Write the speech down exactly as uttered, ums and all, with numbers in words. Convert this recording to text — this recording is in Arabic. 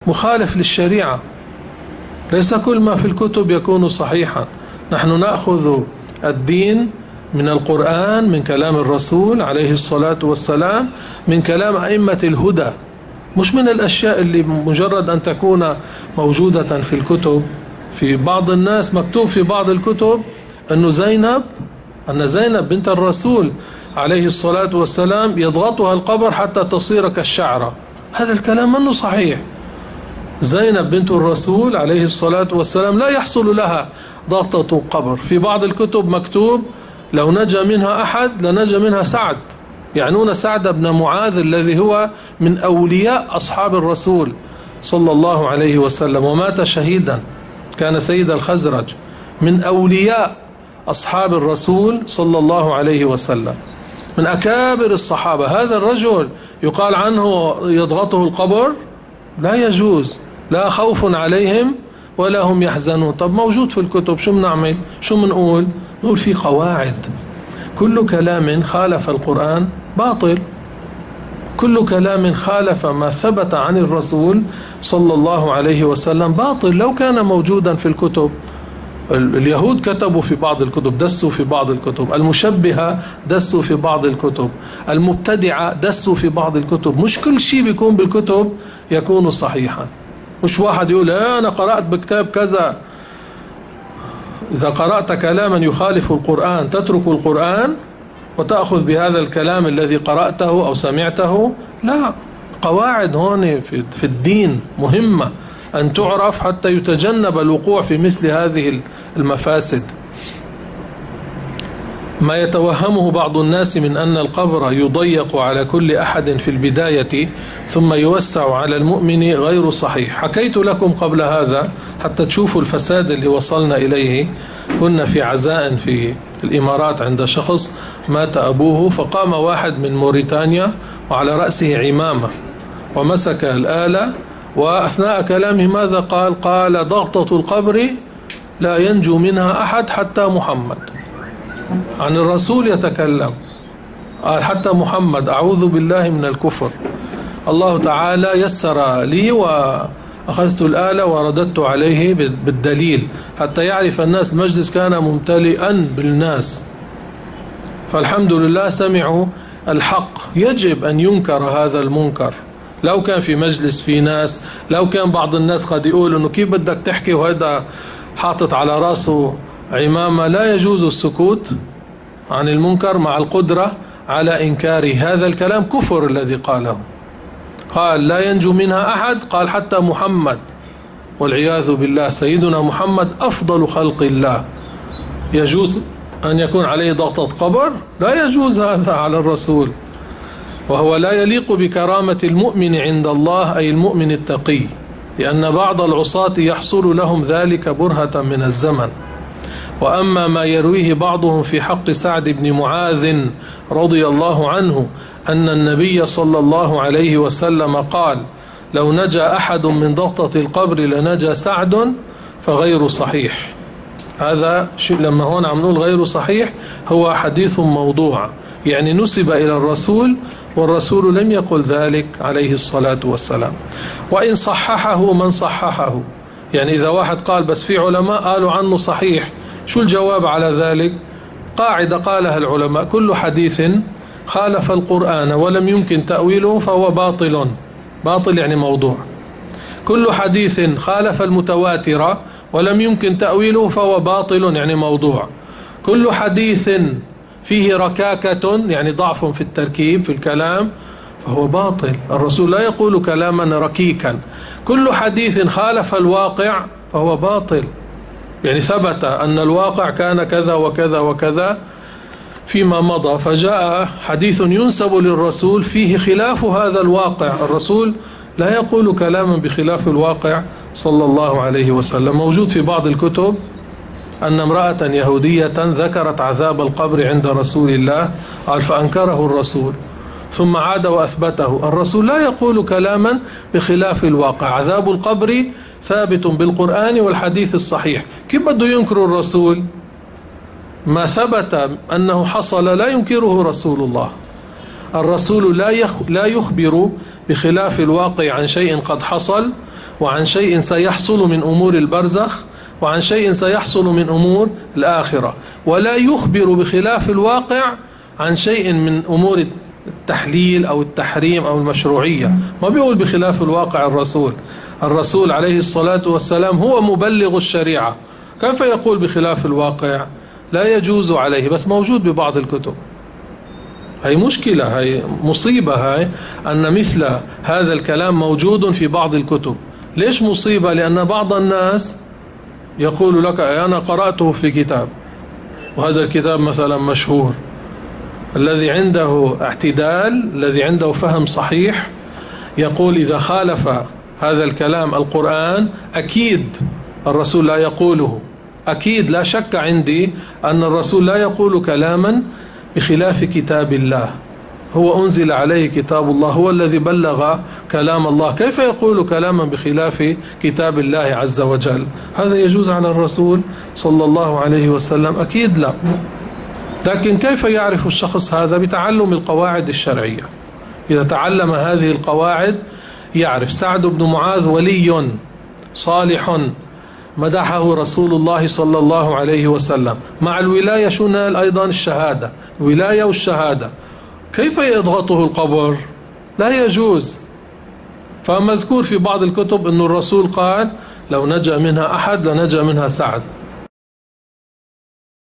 مخالف للشريعة. ليس كل ما في الكتب يكون صحيحا. نحن نأخذ الدين من القرآن، من كلام الرسول عليه الصلاة والسلام، من كلام أئمة الهدى، مش من الأشياء اللي مجرد أن تكون موجودة في الكتب. في بعض الناس مكتوب في بعض الكتب أن زينب أن زينب بنت الرسول عليه الصلاة والسلام يضغطها القبر حتى تصير كالشعرة. هذا الكلام منه صحيح. زينب بنت الرسول عليه الصلاة والسلام لا يحصل لها ضغطة قبر. في بعض الكتب مكتوب لو نجا منها أحد لنجا منها سعد، يعنون سعد بن معاذ الذي هو من أولياء أصحاب الرسول صلى الله عليه وسلم، ومات شهيدا، كان سيد الخزرج، من أولياء أصحاب الرسول صلى الله عليه وسلم، من أكابر الصحابة. هذا الرجل يقال عنه يضغطه القبر؟ لا يجوز، لا خوف عليهم ولا هم يحزنون. طب موجود في الكتب، شو بنعمل؟ شو بنقول؟ نقول في قواعد. كل كلام خالف القرآن باطل، كل كلام خالف ما ثبت عن الرسول صلى الله عليه وسلم باطل لو كان موجودا في الكتب. اليهود كتبوا في بعض الكتب، دسوا في بعض الكتب، المشبهة دسوا في بعض الكتب، المبتدعة دسوا في بعض الكتب. مش كل شيء بيكون بالكتب يكون صحيحا. مش واحد يقول اه أنا قرأت بكتاب كذا. إذا قرأت كلاما يخالف القرآن تترك القرآن وتأخذ بهذا الكلام الذي قرأته أو سمعته؟ لا. قواعد هون في الدين مهمة أن تعرف حتى يتجنب الوقوع في مثل هذه المفاسد. ما يتوهمه بعض الناس من أن القبر يضيق على كل أحد في البداية ثم يوسع على المؤمن غير صحيح. حكيت لكم قبل هذا حتى تشوفوا الفساد اللي وصلنا إليه. كنا في عزاء في الإمارات عند شخص مات أبوه، فقام واحد من موريتانيا وعلى رأسه عمامة ومسك الآلة، وأثناء كلامه ماذا قال؟ قال ضغطة القبر لا ينجو منها أحد حتى محمد. عن الرسول يتكلم، قال حتى محمد. أعوذ بالله من الكفر. الله تعالى يسر لي وأخذت الآلة ورددت عليه بالدليل حتى يعرف الناس. المجلس كان ممتلئا بالناس، فالحمد لله سمعوا الحق. يجب أن ينكر هذا المنكر. لو كان في مجلس في ناس، لو كان بعض الناس قد يقول انه كيف بدك تحكي وهذا حاطط على راسه عمامة، لا يجوز السكوت عن المنكر مع القدرة على إنكاره. هذا الكلام كفر الذي قاله. قال لا ينجو منها أحد، قال حتى محمد، والعياذ بالله. سيدنا محمد أفضل خلق الله، يجوز أن يكون عليه ضغطة قبر؟ لا يجوز هذا على الرسول. وهو لا يليق بكرامة المؤمن عند الله، أي المؤمن التقي، لأن بعض العصاة يحصل لهم ذلك برهة من الزمن. وأما ما يرويه بعضهم في حق سعد بن معاذ رضي الله عنه أن النبي صلى الله عليه وسلم قال لو نجا أحد من ضغطة القبر لنجا سعد، فغير صحيح. هذا شيء لما هون عم نقول غير صحيح هو حديث موضوع، يعني نسب إلى الرسول والرسول لم يقل ذلك عليه الصلاة والسلام. وإن صححه من صححه، يعني إذا واحد قال بس في علماء قالوا عنه صحيح، شو الجواب على ذلك؟ قاعدة قالها العلماء: كل حديث خالف القرآن ولم يمكن تأويله فهو باطل. باطل يعني موضوع. كل حديث خالف المتواتر ولم يمكن تأويله فهو باطل يعني موضوع. كل حديث فيه ركاكة يعني ضعف في التركيب في الكلام فهو باطل. الرسول لا يقول كلاما ركيكا. كل حديث خالف الواقع فهو باطل، يعني ثبت أن الواقع كان كذا وكذا وكذا فيما مضى، فجاء حديث ينسب للرسول فيه خلاف هذا الواقع. الرسول لا يقول كلاما بخلاف الواقع صلى الله عليه وسلم. موجود في بعض الكتب أن امرأة يهودية ذكرت عذاب القبر عند رسول الله، قال فأنكره الرسول ثم عاد وأثبته. الرسول لا يقول كلاما بخلاف الواقع. عذاب القبر ثابت بالقرآن والحديث الصحيح. كيف بده ينكر الرسول؟ ما ثبت أنه حصل لا ينكره رسول الله. الرسول لا لا يخبر بخلاف الواقع عن شيء قد حصل، وعن شيء سيحصل من أمور البرزخ وعن شيء سيحصل من أمور الآخرة، ولا يخبر بخلاف الواقع عن شيء من أمور التحليل أو التحريم أو المشروعية. ما بيقول بخلاف الواقع الرسول الرسول عليه الصلاة والسلام هو مبلغ الشريعة، كيف يقول بخلاف الواقع؟ لا يجوز عليه، بس موجود ببعض الكتب. هي مشكلة، هي مصيبة، هي أن مثل هذا الكلام موجود في بعض الكتب. ليش مصيبة؟ لأن بعض الناس يقول لك أنا قرأته في كتاب، وهذا الكتاب مثلا مشهور، الذي عنده اعتدال، الذي عنده فهم صحيح، يقول إذا خالف هذا الكلام القرآن أكيد الرسول لا يقوله، أكيد لا شك عندي أن الرسول لا يقول كلاما بخلاف كتاب الله، هو أنزل عليه كتاب الله، هو الذي بلغ كلام الله، كيف يقول كلاما بخلاف كتاب الله عز وجل؟ هذا يجوز على الرسول صلى الله عليه وسلم؟ أكيد لا. لكن كيف يعرف الشخص هذا؟ بتعلم القواعد الشرعية. إذا تعلم هذه القواعد يعرف. سعد بن معاذ ولي صالح مدحه رسول الله صلى الله عليه وسلم، مع الولاية شو نال أيضا؟ الشهادة، الولاية والشهادة. كيف يضغطه القبر؟ لا يجوز. فمذكور في بعض الكتب أن الرسول قال لو نجا منها أحد لنجا منها سعد.